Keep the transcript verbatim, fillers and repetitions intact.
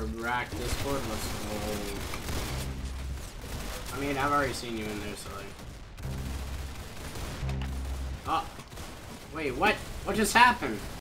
rack Discord. Let's go. I mean, I've already seen you in there, so like. Oh. Wait, what? What just happened?